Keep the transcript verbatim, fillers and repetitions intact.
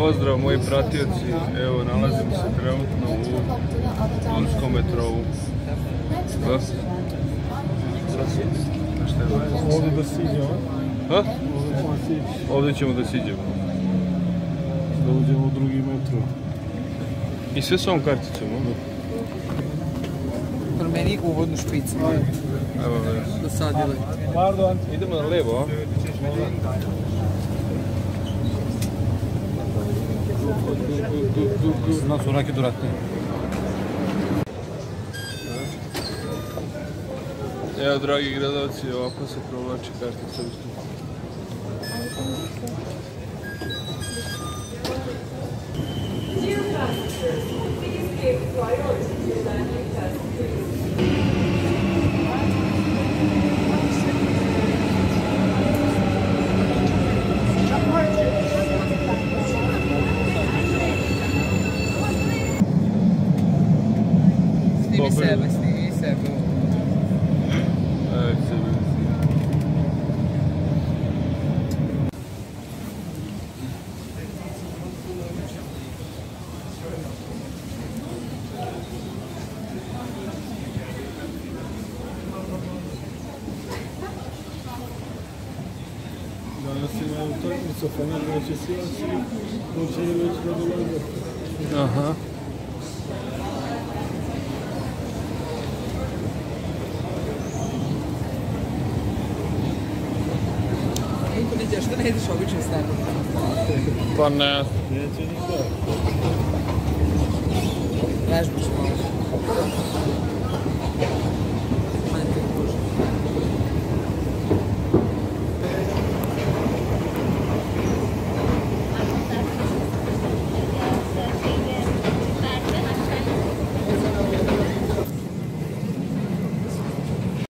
pozdrav moji pratioci, evo nalazim se trenutno u Turskom metrovu. Da? Šta je važno? Ovdje da siđemo. Ha? Ovdje ćemo sići. Ovdje ćemo da siđemo. Da uđemo u drugi metro. I sve s ovom karticom, ono? Promeni uvodnu špicu. Evo već. Do sad je lepo. Pardon. Idemo na levo, a? Nas u raketu ratne. Evo, dragi gledalci, ovako se provlači kartica u stupu. Snimi sebe, snimi sebe. Evet, sebe. Danas ima utakmica, Fener će sijati, počinje već da dolaze. Aha. Niko ne ideš, što ne ideš obično s nebom? Pa ne. Neće nikak. Vežbaš malo.